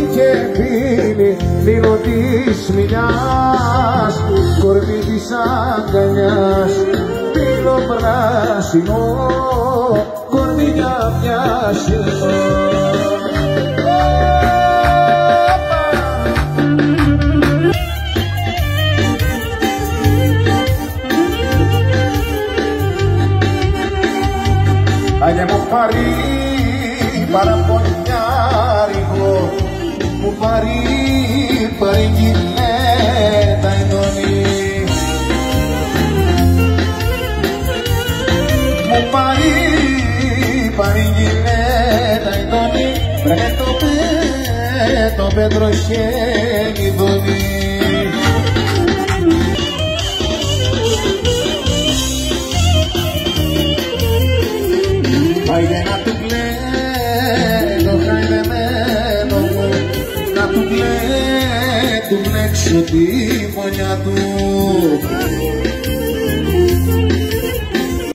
και πίνει λίγο της μιλιάς, κορμί της αγκαλιάς, πύλο πράσινο, κορμί για πιάσινο. Άγιε μου πάρει παραπονιάρικο, μου πάρει γυναίκα εντονή. Μου πάρει γυναίκα εντονή, ρε το πέτρο χέλιδονή. Άιντε να του κλαίγω χαϊδεμένο μου, να του κλαίγω, του μπλέξω τη φωνιά του.